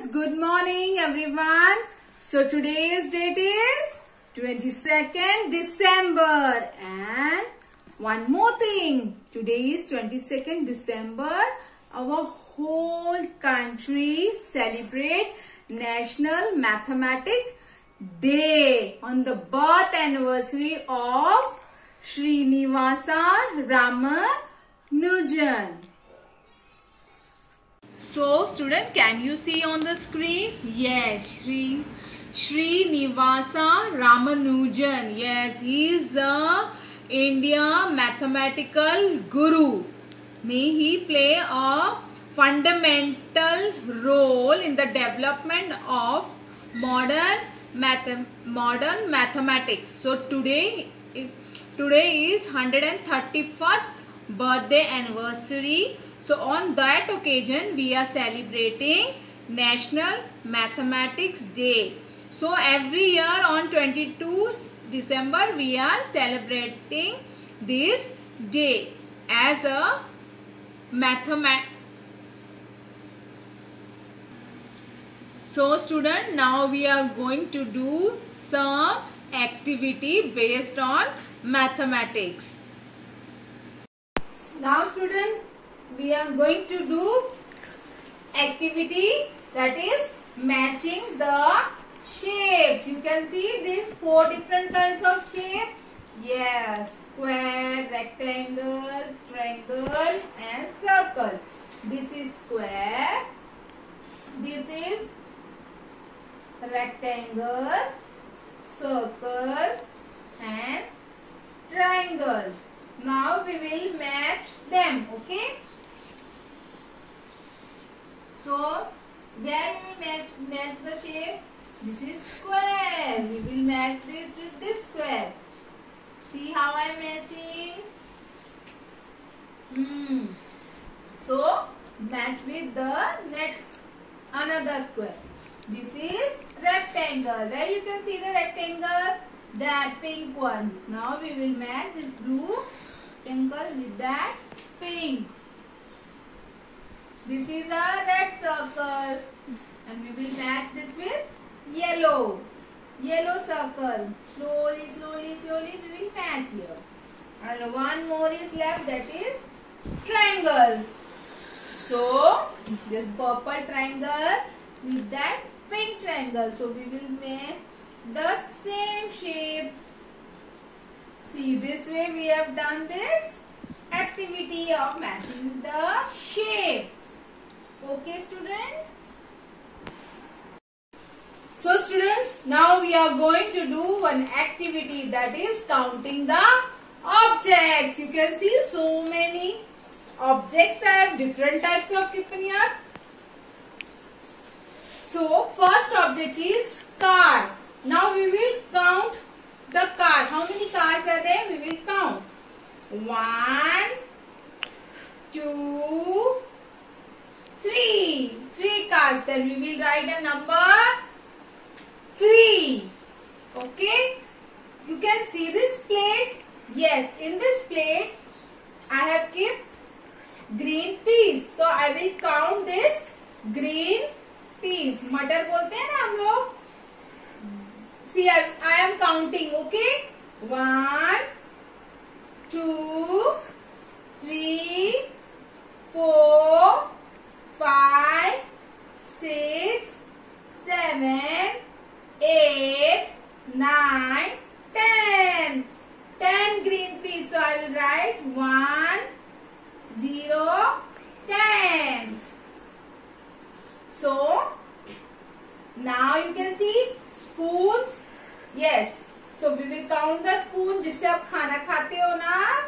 Good morning everyone. So today's date is 22nd December and one more thing. Today is 22nd December. Our whole country celebrate National Mathematics Day on the birth anniversary of Srinivasa Ramanujan. So student, can you see on the screen? Yes, Srinivasa Ramanujan. Yes, he is a India mathematical guru. May he play a fundamental role in the development of modern mathematics. So today is 131st birthday anniversary. So on that occasion, we are celebrating National Mathematics Day. So every year on 22 December, we are celebrating this day as a So student, now we are going to do some activity based on mathematics. Now student, we are going to do activity that is matching the shapes. You can see these 4 different kinds of shape. Yes, square, rectangle, triangle and circle. This is square. This is rectangle, circle and triangle. Now we will match them, okay? So where we will match the shape? This is square. We will match this with this square. See how I am matching? So match with the next another square. This is rectangle. Where you can see the rectangle? That pink one. Now we will match this blue rectangle with that pink. This is a red circle and we will match this with yellow circle. Slowly we will match here. And one more is left, that is triangle. So this purple triangle with that pink triangle. So we will make the same shape. See, this way we have done this activity of matching the shape. Okay student? So students, now we are going to do one activity that is counting the objects. You can see so many objects have different types of given here. So first object is car. Now we will count the car. How many cars are there? We will count. 1, 2, 3. 3 cars. Then we will write a number 3. Okay. You can see this plate. Yes, in this plate I have kept green peas. So I will count this green peas. मटर बोलते हैं ना हम लोग. See, I am counting. Okay. 1, 2, 3, 4, 5, 6, 7, 8, 9, 10. 10 green peas. So I will write 1, 0, 10. So now you can see spoons. Yes. So we will count the spoon जिससे आप खाना खाते हो ना.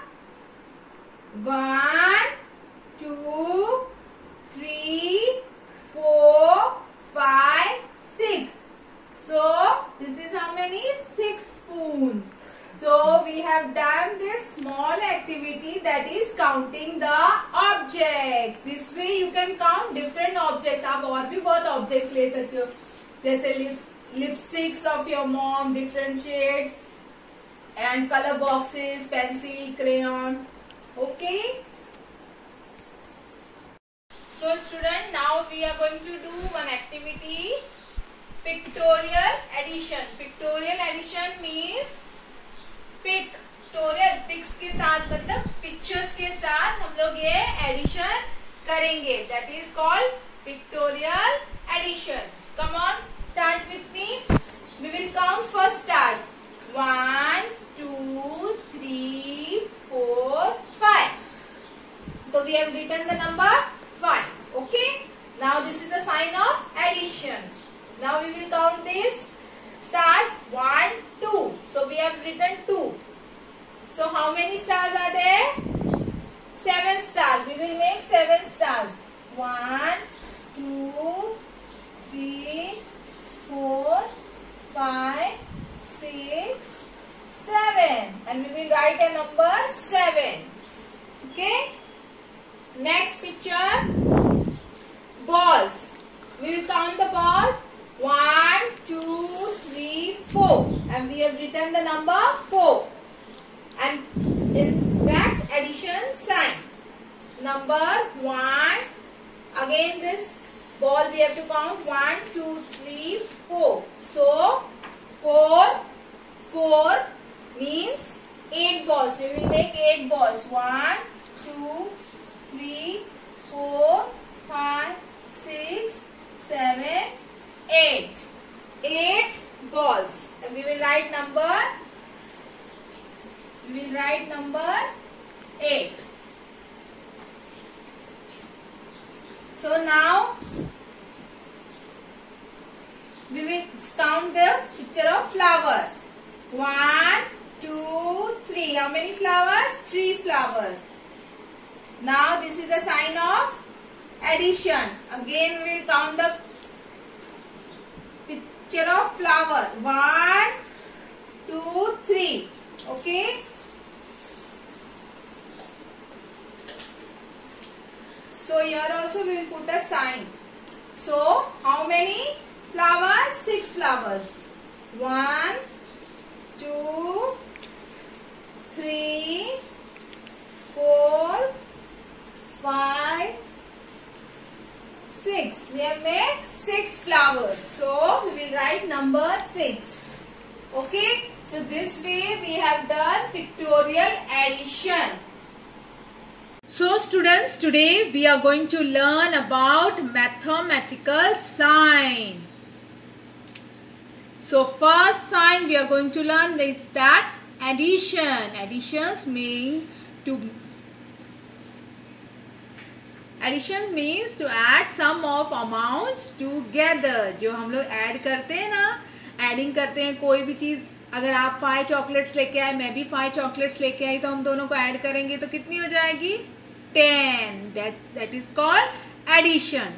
1, 2, 3, 4, 5, 6. So this is how many? 6 spoons. So we have done this small activity that is counting the objects. This way you can count different objects. आप और भी बहुत objects ले सकते हो. जैसे lipsticks of your mom, different shades, and color boxes, pencil, crayon. Okay. So student, now we are going to do one activity, pictorial addition. Pictorial addition means pictorial pics के साथ मतलब पिक्चर्स के साथ हम लोग ये एडिशन करेंगे. That is called pictorial addition. Come on, start with me. We will count first stars. 1 2 3 4 5. So we have written the number 5. Okay. Now this is the sign of addition. Now we will count this stars. 1 2. So we have written 2. So how many stars are there? 7 stars. We will make 7 stars. 1 2 3 4 5 6 7. And we will write a number 7. Okay. Next picture, balls. We will count the balls. 1 2 3 4. And we have written the number 4. And in that addition sign, number 1. Again this ball we have to count 1 2 3 4. So 4 means 8 balls. We will make 8 balls. 1 2 3 4 5 6 7 8. 8 balls. And we will write number 8. So now we will count the picture of flower. 1 2 3. How many flowers? 3 flowers. Now this is a sign of addition. Again we will count the picture of flower. 1 2 3. Okay. So here also we will put a sign. So how many flowers? 6 flowers. 1 2 3 4 5 6. We have made 6 flowers. So we will write number 6. Okay. So this way we have done pictorial addition. So students, today we are going to learn about mathematical sign. So first sign we are going to learn is that addition. Additions means to add sum of amounts together. जो हम लोग add करते हैं ना, adding करते हैं कोई भी चीज़. अगर आप 5 चॉकलेट्स लेके आए, मैं भी 5 चॉकलेट्स लेके आई, तो हम दोनों को ऐड करेंगे तो कितनी हो जाएगी? 10. That is called addition.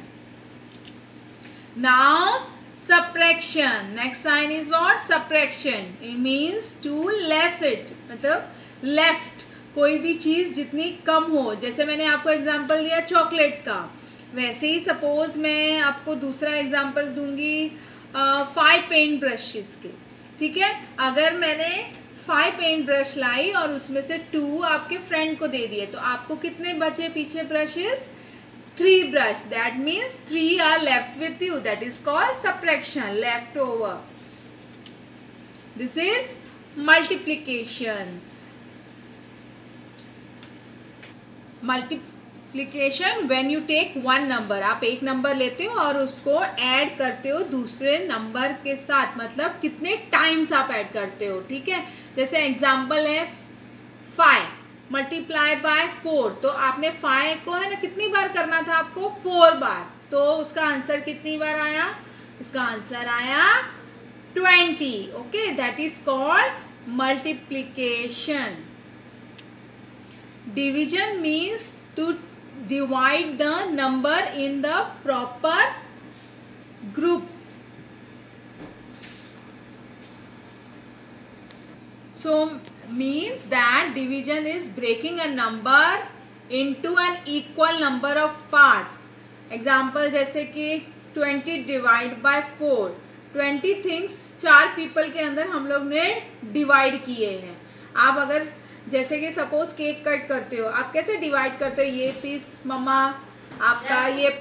Now subtraction. Next sign is what? Subtraction. It means to less it. मतलब left. कोई भी चीज़ जितनी कम हो. जैसे मैंने आपको एग्जाम्पल दिया चॉकलेट का, वैसे ही सपोज मैं आपको दूसरा एग्जाम्पल दूंगी 5 पेंट ब्रशेस के. ठीक है. अगर मैंने 5 पेंट ब्रश लाई और उसमें से 2 आपके फ्रेंड को दे दिए, तो आपको कितने बचे पीछे brushes? 3 brush. That means 3 are left with you. That is called subtraction, left over. This is multiplication. Multiplication when you take one number. आप एक नंबर लेते हो और उसको ऐड करते हो दूसरे नंबर के साथ. मतलब कितने टाइम्स आप ऐड करते हो. ठीक है. जैसे एग्जांपल है 5 मल्टीप्लाई बाय 4. तो आपने 5 को है ना कितनी बार करना था आपको? 4 बार. तो उसका आंसर कितनी बार आया? उसका आंसर आया 20. Okay. That is called multiplication. Division means to divide the number in the proper group. So means that division is breaking a number into an equal number of parts. Example जैसे कि 20 divide by 4. 20 things 4 people के अंदर हम लोग ने divide किए हैं. आप अगर जैसे कि सपोज केक कट करते हो, आप कैसे डिवाइड करते हो? ये पीस मम्मा आपका ये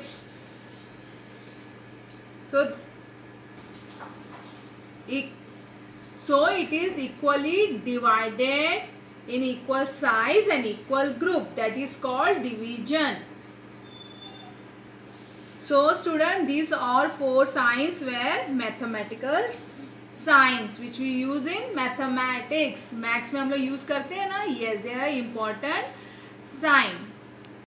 so it is equally divided in equal size and equal group, that is called division. So student, these are 4 signs were mathematical signs which we use in mathematics. Maths में हम लोग use करते हैं ना. Yes, they are important sign.